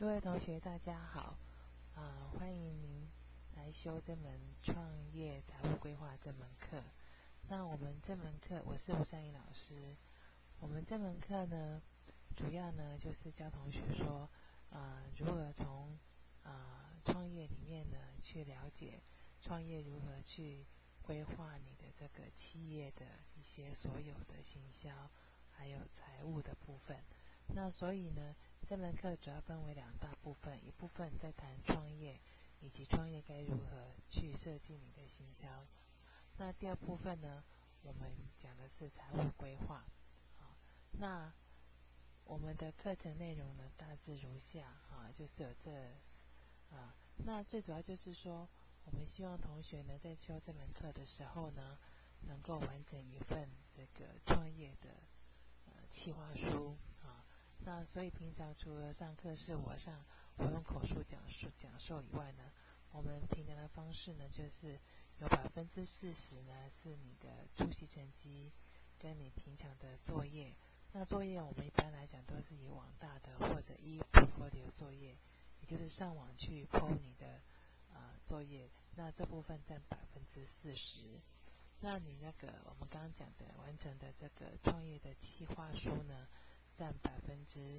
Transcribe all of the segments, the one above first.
各位同学，大家好，欢迎您来修这门创业财务规划这门课。那我们这门课，我是吴善怡老师。我们这门课呢，主要呢就是教同学说，如何从创业里面呢去了解创业如何去规划你的这个企业的一些所有的行销，还有财务的部分。那所以呢，这门课主要分为两大部分，一部分在谈创业，以及创业该如何去设计你的行销。那第二部分呢，我们讲的是财务规划。那我们的课程内容呢，大致如下就是有那最主要就是说，我们希望同学呢在修这门课的时候呢，能够完成一份这个创业的企划书那所以平常除了上课是我用口述讲授以外呢，我们平常的方式呢，就是有40%呢是你的出席成绩跟你平常的作业。那作业我们一般来讲都是以网大的或者portfolio作业，也就是上网去 po 你的作业，那这部分占40%。那你那个我们刚刚讲的完成的这个创业的企划书呢，占60%。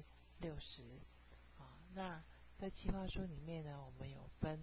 那在企划书里面呢，我们有分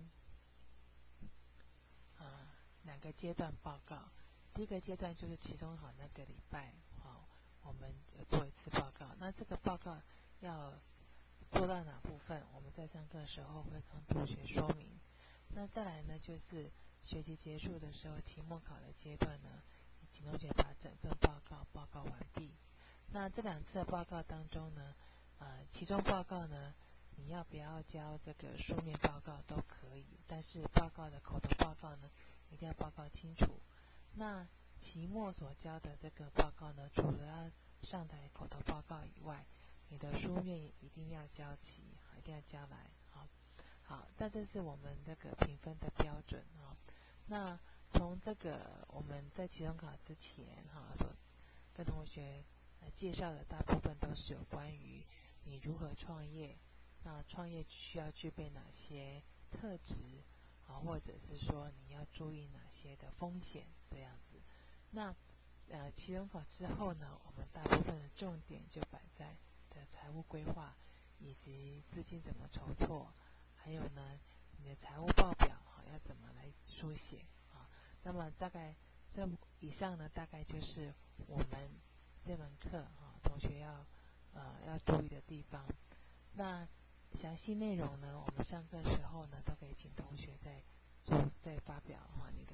两个阶段报告。第一个阶段就是期中考那个礼拜我们做一次报告。那这个报告要做到哪部分，我们在上课的时候会跟同学说明。那再来呢，就是学期结束的时候，期末考的阶段呢，请同学把整份报告完毕。那这两次的报告当中呢，期中报告呢，你要不要交这个书面报告都可以，但是报告的口头报告呢，一定要报告清楚。那期末所交的这个报告呢，除了要上台口头报告以外，你的书面一定要交齐，一定要交来。好，那这是我们这个评分的标准那从这个我们在期中考之前所跟同学介绍的大部分都是有关于你如何创业，那创业需要具备哪些特质或者是说你要注意哪些的风险这样子。那期中考之后呢，我们大部分的重点就摆在的财务规划以及资金怎么筹措，还有呢你的财务报表要怎么来书写那么大概这以上呢，大概就是我们这门课同学要注意的地方。那详细内容呢，我们上课时候呢，都可以请同学再发表你的